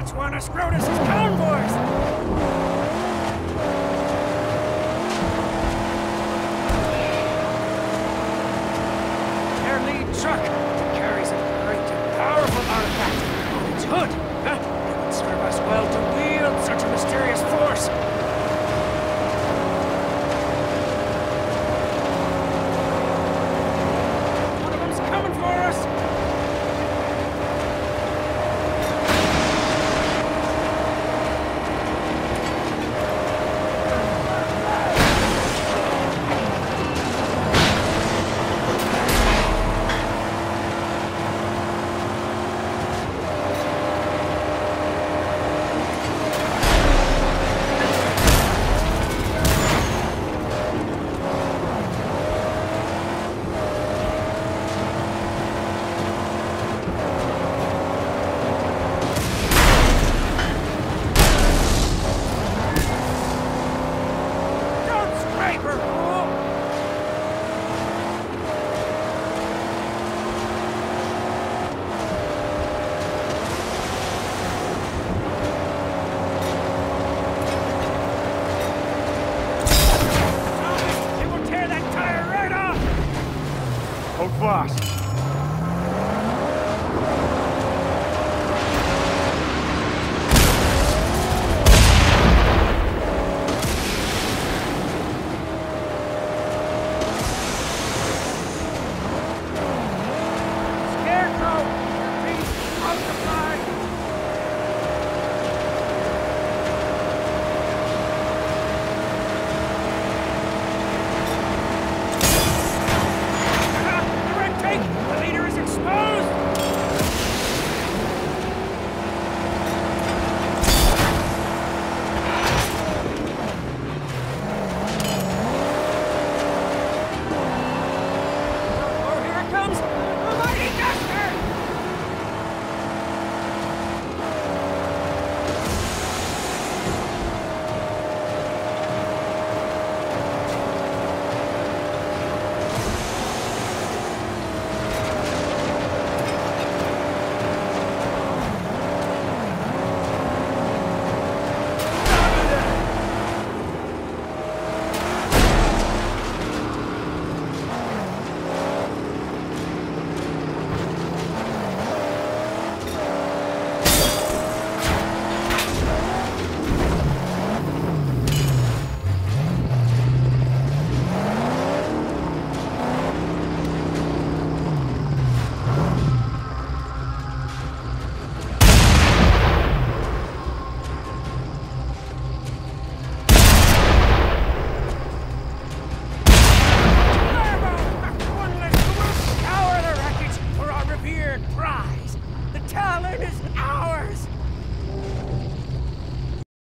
That's one of Scrotus's convoys! Their lead truck carries a great and powerful artifact on its hood. It would serve us well to wield such a mysterious force. One of them's coming for us! Hold fast. Prize! The Talon is ours!